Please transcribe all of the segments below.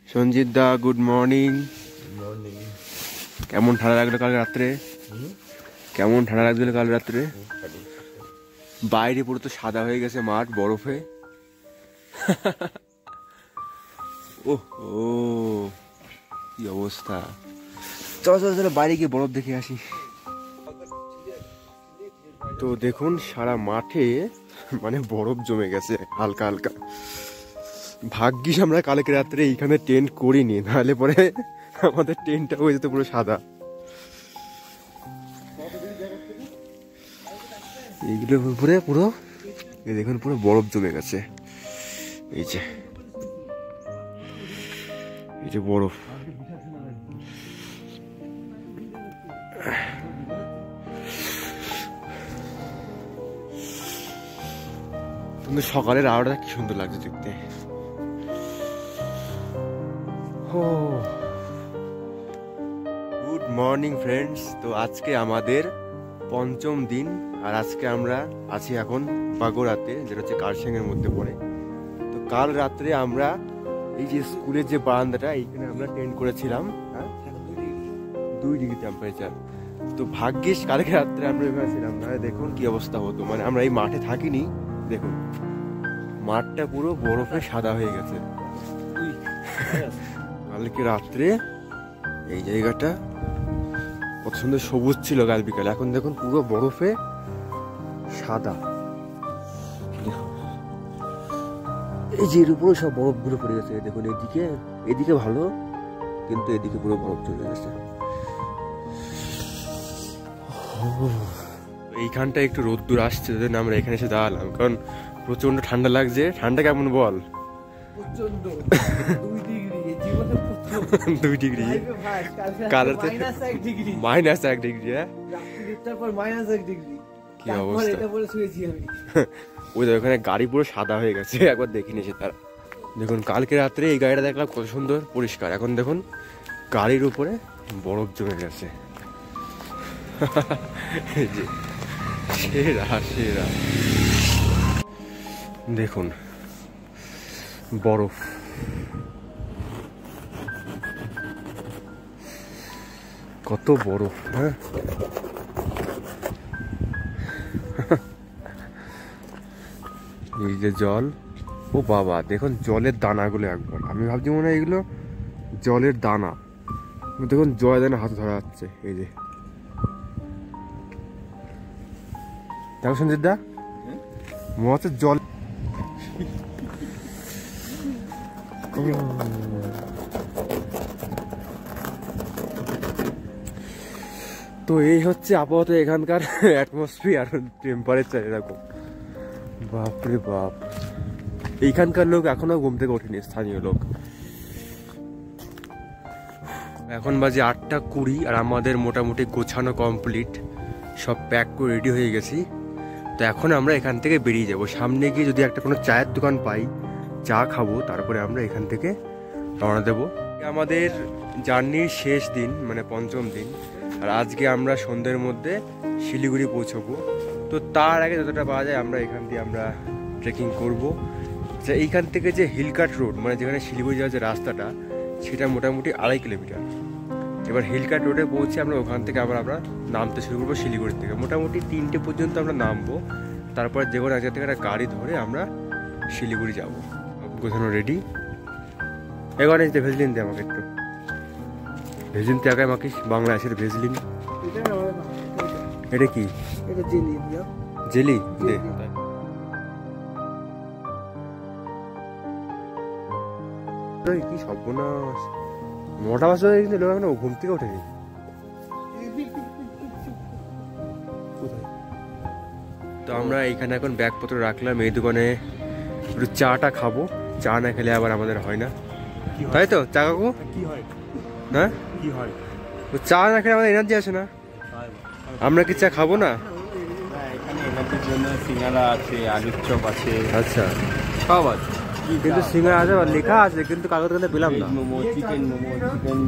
সঞ্জিত দা good morning. কেমন ঠান্ডা লাগলো কাল রাত্রে? কেমন ঠান্ডা লাগছিল কাল রাত্রে? বাইরে পুরো তো সাদা হয়ে গেছে মাঠ বরফে। ওহ ও কি অবস্থা। চলো চলো চলো বাইরে গিয়ে বরফ দেখে আসি। তো দেখুন সারা মাঠে মানে বরফ জমে গেছে হালকা হালকা। ভাগ্যিস আমরা কালকে রাত্রে এইখানে টেন্ট করিনি, নাহলে পরে আমাদের টেন্টটা হয়ে যেত পুরো সাদা। এইগুলোর উপরে পুরো এই দেখুন পুরো বরফ জমে গেছে। এই যে বরফ। কিন্তু সকালের আলোটা কি সুন্দর লাগছে দেখতে। Good morning friends. তো আজকে আমাদের পঞ্চম দিন, আর আজকে আমরা আছি এখন বাগোড়াতে, যেটা হচ্ছে কার্শিয়াংয়ের মধ্যে পড়ে। তো কাল রাত্রে আমরা এই যে স্কুলের যে বারান্দাটা, এইখানে আমরা টেন্ট করেছিলাম। 2 ডিগ্রি টেম্পারেচার। তো ভাগ্যিস কালকে রাত্রে আমরা এখানে ছিলাম, তাহলে দেখুন কি অবস্থা হতো। মানে আমরা এই মাঠে থাকিনি, দেখুন মাঠটা পুরো বরফে সাদা হয়ে গেছে। কালকে রাত্রে এই জায়গাটা কত সুন্দর সবুজ ছিল কাল বিকালে, এখন দেখুন পুরো বরফে সাদা। এই যে এর উপরে সব বরফ গুলো পড়ে গেছে। দেখুন এদিকে ভালো, কিন্তু এদিকে পুরো বরফ চলে গেছে। এইখানটা একটু রোদ্দুর আসছে, যদি আমরা এখানে এসে দাঁড়ালাম, কারণ প্রচন্ড ঠান্ডা লাগছে। ঠান্ডা কেমন বল? 2 ডিগ্রি -1 ডিগ্রি। কি অবস্থা। ওই ওখানে গাড়ি পুরো সাদা হয়ে গেছে, একবার দেখে নিয়েছে তারা। দেখুন কালকে রাত্রে এই গাড়িটা দেখলাম কত সুন্দর পরিষ্কার, এখন দেখুন গাড়ির উপরে বরফ জমে গেছে। সেরা সেরা দেখুন বরফ। কত বরফ। হ্যাঁ এই যে জল। ও বাবা দেখুন জলের দানাগুলো একবার, আমি ভাবছি মনে হয় এগুলো জলের দানা। দেখুন জলের দানা হাতে ধরা যাচ্ছে। এই যে দেখো সঞ্জিত দা, মনে হচ্ছে জল। তো এই হচ্ছে আপাতত এখানকার অ্যাটমসফিয়ার, টেম্পারেচার এরকম। বাপরে বাপ, এইখানকার লোক এখনো ঘুম থেকে ওঠেনি, স্থানীয় লোক। এখন বাজে 8:20, আর আমাদের মোটামুটি গোছানো কমপ্লিট, সব প্যাক করে রেডি হয়ে গেছি। তো এখন আমরা এখান থেকে বেরিয়ে যাব। সামনে গিয়ে যদি একটা কোনো চায়ের দোকান পাই, চা খাবো, তারপরে আমরা এখান থেকে রওনা দেবো। আমাদের জার্নির শেষ দিন, মানে পঞ্চম দিন, আর আজকে আমরা সন্ধ্যের মধ্যে শিলিগুড়ি পৌঁছবো। তো তার আগে যতটা পাওয়া যায় আমরা এখান দিয়ে আমরা ট্রেকিং করবো। আচ্ছা, এইখান থেকে যে হিলকাট রোড, মানে যেখানে শিলিগুড়ি যাওয়ার যে রাস্তাটা, সেটা মোটামুটি 2.5 কিলোমিটার। এবার হিলকাট রোডে পৌঁছে আমরা ওখান থেকে আবার আমরা নামতে শুরু করবো শিলিগুড়ি থেকে। মোটামুটি 3টে পর্যন্ত আমরা নামবো, তারপর যে কোনো এক জায়গা থেকে একটা গাড়ি ধরে আমরা শিলিগুড়ি যাবো। গোছানো রেডি। এবার নিতে ভেজলিন দে আমাকে একটু। ভেজলিন তে আগে আমাকে বাংলা আসে ভেজলিন। এটা কি? এটা জেলি। জেলি দে। কি সর্বনাশ, 9টা বাজে কিন্তু লোক এখনো ঘুম থেকে ওঠেনি। তো আমরা এইখানে এখন ব্যাগপত্র রাখলাম, এই দোকানে একটু চাটা খাবো। চা না খেলে আবার আমাদের হয় না, তাই তো? চা কাকু কি হয়? হ্যাঁ কি হয়? চা না খেলে আমাদের এনার্জি আসে না। আমরা কি চা খাবো না? এখানে এনার্জির জন্য সিঙ্গারা আছে, আলুর চপ আছে, আচ্ছা সব আছে। কিন্তু সিঙ্গারা আছে, লেখা আছে, কিন্তু কাগজ কাগজে পেলাম না। Momo, chicken momo, chicken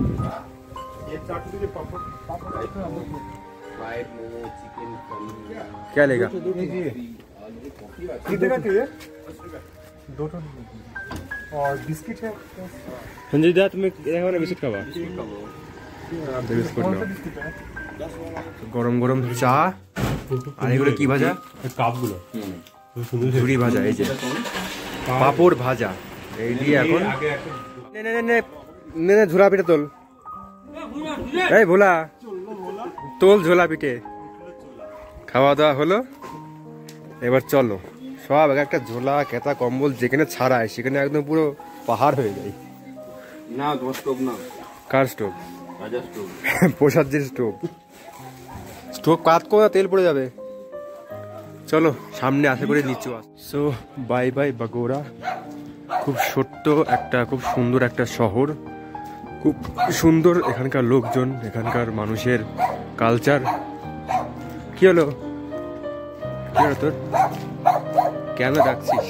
fried momo, chicken क्या लेगा? कितने का चाहिए? 2 और बिस्किट है। সঞ্জয় দা তুমি এখন বিস্কুট খাবা? বিস্কুট নাও। গরম গরম চা আর এগুলো কি ভাজা? কাপগুলো ঝুড়ি ভাজা, এই যে পাপড় ভাজা, এই দিয়ে এখন নে নে নে নে নে নে ঝোলা পিঠে তোল, এই ভোলা তোল ঝোলা পিঠে। খাওয়া দাওয়া হলো, এবার চলো সব এক একটা ঝোলা কেতা কম্বল যেখানে ছাড়ায় সেখানে একদম পুরো পাহাড় হয়ে যায়। না তোমার স্টোভ না। কার স্টোভ? রাজা স্টোভ। প্রসাদের স্টোভ। স্টোভ কাত করে তেল পড়ে যাবে। চলো সামনে আশা করে নিচু আস। So bye bye Bagora. খুব ছোট্ট একটা, খুব সুন্দর একটা শহর, খুব সুন্দর এখানকার লোকজন, এখানকার মানুষের কালচার। কি হলো, কি হলো তোর, কেন ডাকছিস?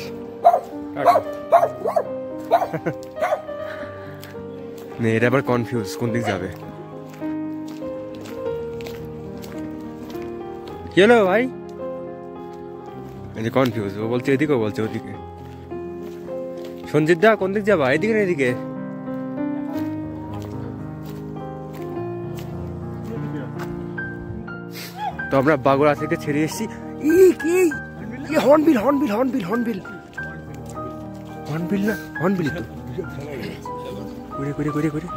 এটা আবার কনফিউজ কোন দিক যাবে। কি হলো ভাই? কনফিউজ, ও বলছে এদিকে, ও বলছে ওদিকে। সঞ্জিত দা কোন দিক যাবা, এদিকে না এদিকে? তো আমরা বাগোড়া থেকে ছেড়ে এসেছি। Hornbill hornbill hornbill hornbill hornbill না, হর্নবিল তো করে করে করে করে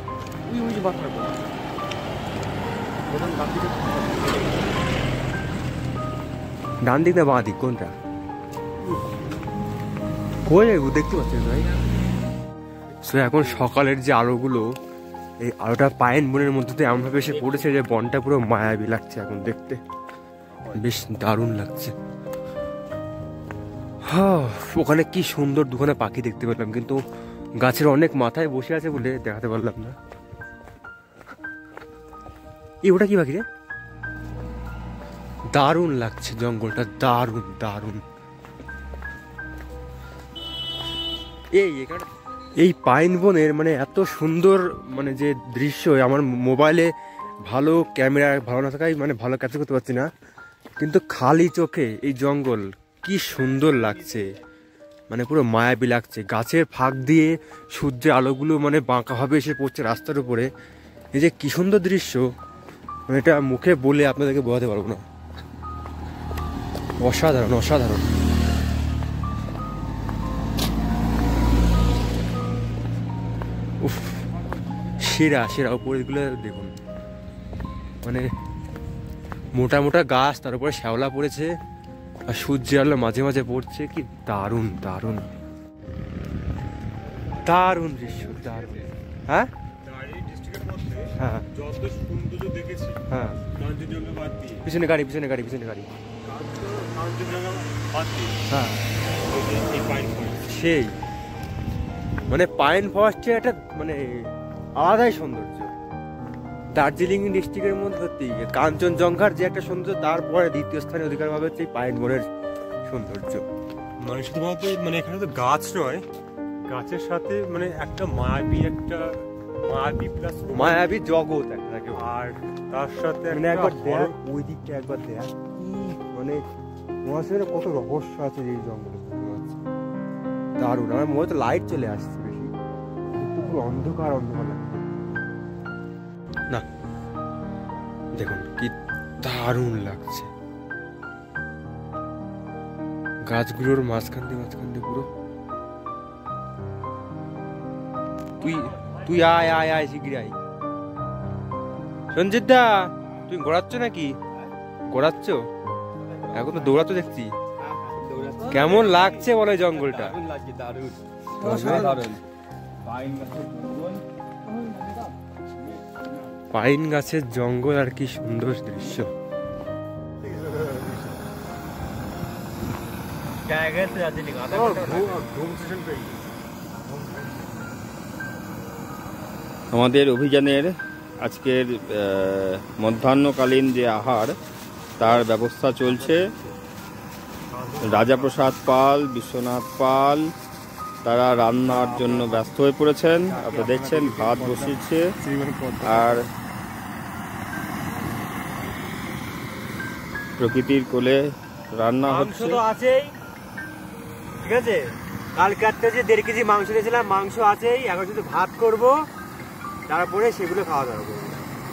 ডান দিক না বাঁ দিক, কোনটা কই দেখতে পাচ্ছেন ভাই? সো এখন সকালের যে আলোগুলো, এই আলোটা পাইন বনের মধ্যে দিয়ে এমনভাবে এসে পড়েছে যে বনটা পুরো মায়াবী লাগছে এখন দেখতে, বেশ দারুণ লাগছে। হ্যাঁ, ওখানে কি সুন্দর দুখানা পাখি দেখতে পেলাম, কিন্তু গাছের অনেক মাথায় বসে আছে বলে দেখাতে পারলাম না। ওটা কি পাখি রে? দারুণ লাগছে জঙ্গলটা, দারুণ দারুণ। এই পাইন বনের মানে এত সুন্দর মানে যে দৃশ্য, আমার মোবাইলে ভালো ক্যামেরা ভালো না থাকায় মানে ভালো ক্যাপচার করতে পারছি না, কিন্তু খালি চোখে এই জঙ্গল কি সুন্দর লাগছে, মানে পুরো মায়াবী লাগছে। গাছের ফাঁক দিয়ে সূর্যের আলোগুলো মানে বাঁকাভাবে এসে পড়ছে রাস্তার উপরে, এই যে কি সুন্দর দৃশ্য, মানে এটা মুখে বলে আপনাদেরকে বোঝাতে পারবো না। অসাধারণ অসাধারণ। উফ, সেরা সেরা। উপরেগুলো দেখুন, মানে মোটা মোটা গাছ, তার উপরে শ্যাওলা পড়েছে আর সূর্যের আলো মাঝে মাঝে পড়ছে, কি দারুণ দারুণ দারুণ দৃশ্য, দারুণ। হ্যাঁ হ্যাঁ হ্যাঁ, পিছনে গাড়ি পিছনে গাড়ি পিছনে গাড়ি। হ্যাঁ সেই মানে পাইন ফরেস্টের একটা মানে আলাদাই সৌন্দর্য। দার্জিলিং ডিস্ট্রিক্টের মধ্যে সত্যি কাঞ্চনজঙ্ঘার যে একটা সৌন্দর্য, তারপরে দ্বিতীয় স্থানে অধিকার পাবে হচ্ছে পাইন বনের সৌন্দর্য। মানে শুধুমাত্র মানে এখানে তো গাছ নয়, গাছের সাথে মানে একটা মায়াবী প্লাস মায়াবী জগৎ একটা, আর তার সাথে মানে একবার দেখ ওই দিকটা, একবার দেখ মানে মহাশয়ের কত রহস্য আছে এই জঙ্গলে, দারুণ। আমার মনে তো লাইট চলে আসছে বেশি, পুরো অন্ধকার অন্ধকার লাগছে না। দেখুন কি দারুণ লাগছে, গাছগুলোর মাঝখান দিয়ে পুরো। তুই আয় আয় আয় শিগগির আয়। সঞ্জিত দা তুই ঘোরাচ্ছ নাকি? ঘোরাচ্ছ? এখন তো দৌড়াতে দেখছি। কেমন লাগছে বলে জঙ্গলটা? পাইন গাছের জঙ্গল আর কি সুন্দর দৃশ্য। আমাদের অভিযানের আজকের মধ্যাহ্নকালীন যে আহার, তার ব্যবস্থা চলছে। রাজাপ্রসাদ পাল, বিশ্বনাথ পাল তারা রান্নার জন্য ব্যস্ত হয়ে পড়েছেন। আপনারা দেখছেন ভাত বসিয়েছে, আর প্রকৃতির কোলে রান্না হচ্ছে। আছেই, ঠিক আছে, কালকে রাত্রে যে 1.5 কেজি মাংস দিয়েছিলাম, মাংস আছেই, এখন শুধু ভাত করব, তারপরে সেগুলো খাওয়া দাওয়া করবো।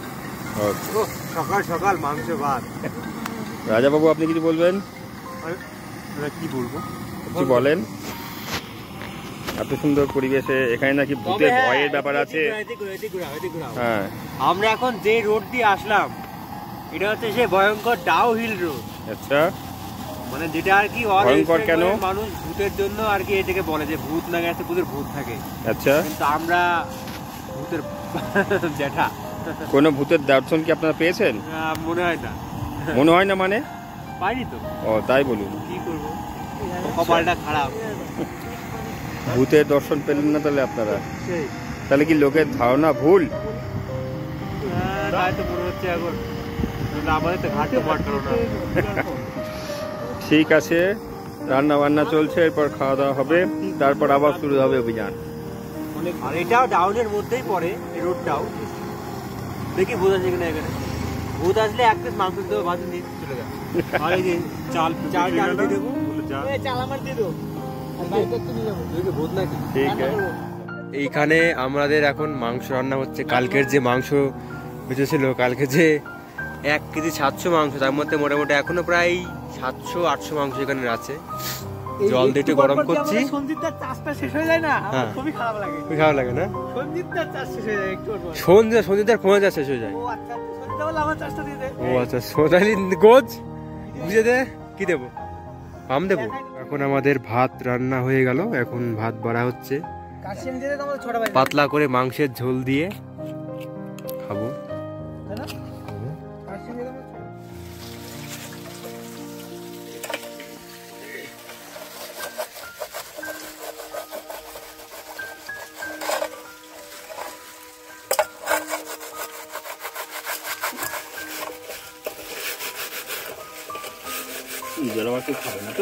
সকাল সকাল মাংস ভাত। রাজাবাবু আপনি কিছু বলবেন? কি বলবো, কিছু বলেন। এত সুন্দর পরিবেশে এখানে নাকি ভূতের ভয়ের ব্যাপার আছে। হ্যাঁ, আমরা এখন যে রোড দিয়ে আসলাম এটা হচ্ছে সে ভয়ঙ্কর ডাউ হিল রোড। আচ্ছা, মানে যেটা আর কি ভয়ঙ্কর কেন? মানুষ ভূতের জন্য আর কি এটাকে বলে যে ভূত না গেছে, ভূত থাকে। আচ্ছা, কিন্তু আমরা ভূতের জ্যাঠা। কোনো ভূতের দর্শন কি আপনারা পেয়েছেন? মনে হয় না। মনে হয় না মানে? পাইনি তো। ও তাই বলুন। কি করবো, কপালটা খারাপ। ভূতের দর্শন পেলেন না তাহলে আপনারা? সেই তাহলে কি লোকের ধারণা ভুল? তাই তো মনে হচ্ছে এখন। আমাদের তো ঘাটতে পারলো না। ঠিক আছে, রান্না বান্না চলছে, এরপর খাওয়া দাওয়া হবে, তারপর আবার শুরু হবে অভিযান। আর এটাও ডাউনের মধ্যেই পড়ে, এই রোডটাও। দেখি ভূত আছে কিনা এখানে। ভূত আসলে এক পিস মাংস দেবো, ভাজি নিয়ে চলে যাবে। আর এই যে চাল দিয়ে দেবো, চাল আমার দিয়ে দেবো। ভূত নাকি? ঠিক আছে, এইখানে আমাদের এখন মাংস রান্না হচ্ছে। কালকের যে মাংস বেঁচেছিল, কালকে যে 1 কেজি 700 মাংস, তার মধ্যে মোটামুটি এখনো প্রায় 700-800 মাংস এখানে আছে। জল দিয়ে একটু গরম করছি। সঞ্জিতদার চাষটা শেষ হয়ে যায় না, আমার খুবই খারাপ লাগে। খুবই খারাপ লাগে না? সঞ্জিতদার চাষ শেষ হয়ে যায় একটু পর। সঞ্জিতদার ফোনে যা শেষ হয়ে যায়। ও আচ্ছা, সঞ্জিতদা বলে আমার চাষটা দিয়ে দে। ও আচ্ছা, সোনালি গোজ বুঝে দে। কি দেবো? আম দেবো। এখন আমাদের ভাত রান্না হয়ে গেল, এখন ভাত বাড়া হচ্ছে। কাশিম দিয়ে দে, আমাদের ছোট ভাই। পাতলা করে মাংসের ঝোল দিয়ে খাবো। তাই না? কাশিম দিয়ে দে আমাদের ছোট ভাই। খাবে না তো?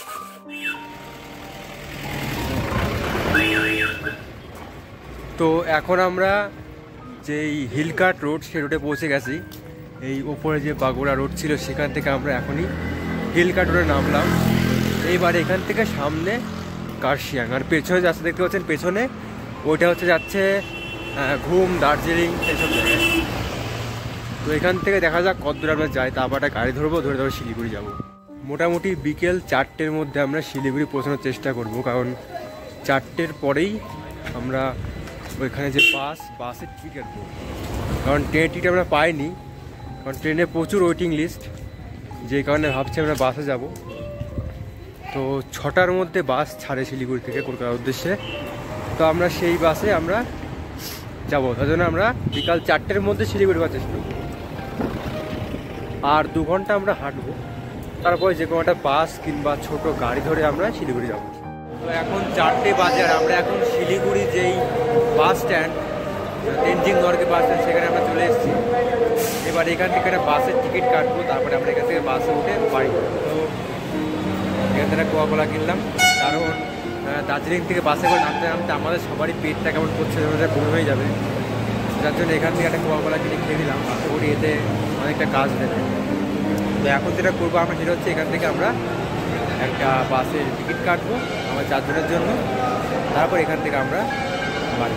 তো এখন আমরা যেই হিলকাট রোড, সে রোডে পৌঁছে গেছি। এই ওপরে যে বাগুড়া রোড ছিল, সেখান থেকে আমরা এখনই হিলকাট রোডে নামলাম। এইবার এখান থেকে সামনে কার্শিয়াং, আর পেছনে রাস্তা দেখতে পাচ্ছেন পেছনে, ওইটা হচ্ছে যাচ্ছে ঘুম, দার্জিলিং, এইসব জায়গায়। তো এখান থেকে দেখা যাক কতদূর আমরা যাই, তারপর একটা গাড়ি ধরবো, ধরে শিলিগুড়ি যাব। মোটামুটি বিকেল 4টের মধ্যে আমরা শিলিগুড়ি পৌঁছানোর চেষ্টা করব, কারণ 4টের পরেই আমরা ওইখানে যে বাসের টিকিট কাটবো। কারণ ট্রেনের টিকিট আমরা পাইনি, কারণ ট্রেনে প্রচুর ওয়েটিং লিস্ট, যে কারণে ভাবছি আমরা বাসে যাব। তো 6টার মধ্যে বাস ছাড়ে শিলিগুড়ি থেকে কলকাতার উদ্দেশ্যে। তো আমরা সেই বাসে আমরা যাবো, তার জন্য আমরা বিকাল 4টের মধ্যে শিলিগুড়ি যাওয়ার চেষ্টা করবো। আর 2 ঘন্টা আমরা হাঁটবো, তারপরে যে কোনো একটা বাস কিংবা ছোট গাড়ি ধরে আমরা শিলিগুড়ি যাবো। তো এখন 4টে বাজে, আর আমরা এখন শিলিগুড়ি যেই bus stand, Tenzing Norgay bus stand, সেখানে আমরা চলে এসেছি। এবার এখান থেকে একটা বাসের টিকিট কাটবো, তারপরে আমরা এখান থেকে বাসে উঠে বাড়ি যাবো। তো এখান থেকে কোকা-কোলা কিনলাম, কারণ দার্জিলিং থেকে বাসে করে নামতে নামতে আমাদের সবারই পেটটা কেমন করছে, বমি হয়ে যাবে। যার জন্য এখান থেকে একটা কোকা-কোলা কিনে খেয়ে দিলাম, আশা করি এতে অনেকটা কাজ দেবে। তো এখন যেটা করবো আমরা, সেটা হচ্ছে এখান থেকে আমরা একটা বাসের টিকিট কাটবো আমার 4 জনের জন্য, তারপর এখান থেকে আমরা বাড়ি।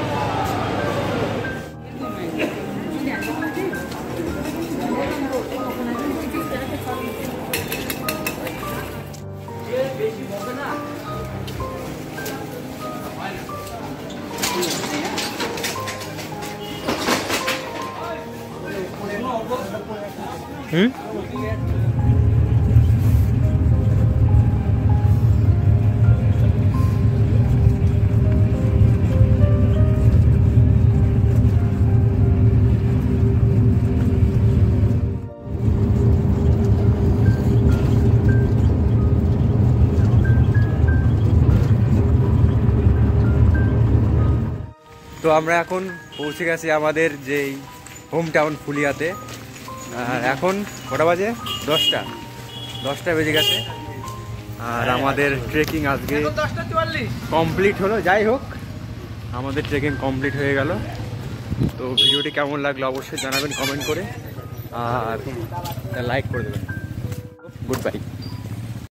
তো আমরা এখন পৌঁছে গেছি আমাদের যেই হোম টাউন ফুলিয়াতে। আর এখন কটা বাজে? 10টা বেজে গেছে। আর আমাদের ট্রেকিং আজকে কমপ্লিট হলো। যাই হোক, আমাদের ট্রেকিং কমপ্লিট হয়ে গেল। তো ভিডিওটি কেমন লাগলো অবশ্যই জানাবেন কমেন্ট করে, আর লাইক করে দেবেন। Good by.